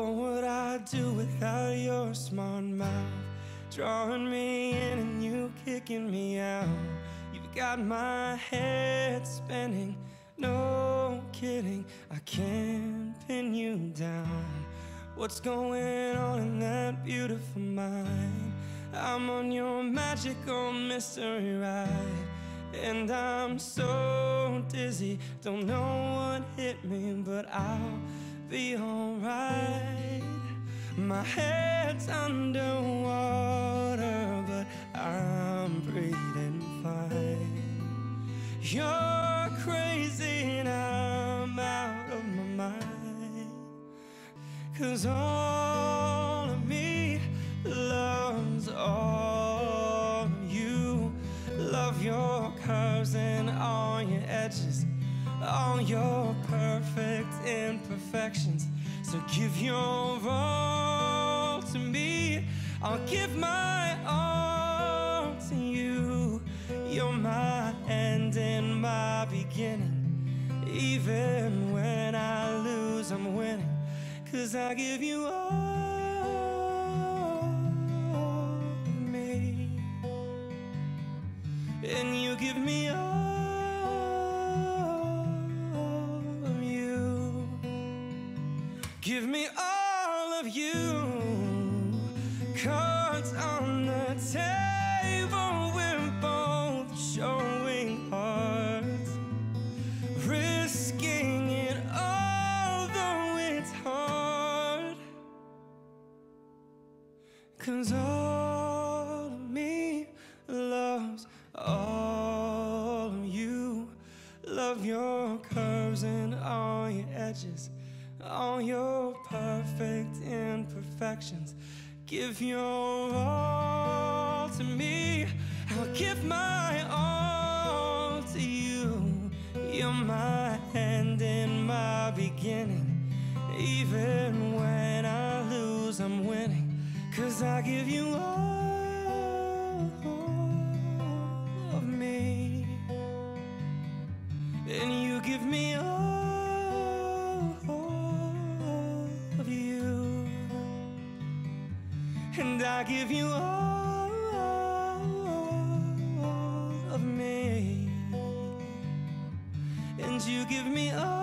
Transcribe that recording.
What would I do without your smart mouth? Drawing me in and you kicking me out. You've got my head spinning, no kidding, I can't pin you down. What's going on in that beautiful mind? I'm on your magical mystery ride, and I'm so dizzy, don't know what hit me, but I'll be alright. My head's underwater, but I'm breathing fine. You're crazy and I'm out of my mind, 'cause all of me loves all of you. Love your curves and all your edges, all your perfect imperfections. So give your all to me, I'll give my all to you. You're my end and my beginning. Even when I lose, I'm winning, 'cause I give you all of me, and you give me all of you. Give me all of you. Cards on the table, we're both showing hearts, risking it although it's hard. 'Cause all of me loves all of you. Love your curves and all your edges, all your perfect imperfections. Give your all to me, I'll give my all to you. You're my end and my beginning. Even when I lose, I'm winning, 'cause I give you all of me, and you give me all of you, and I give you all of me, and you give me all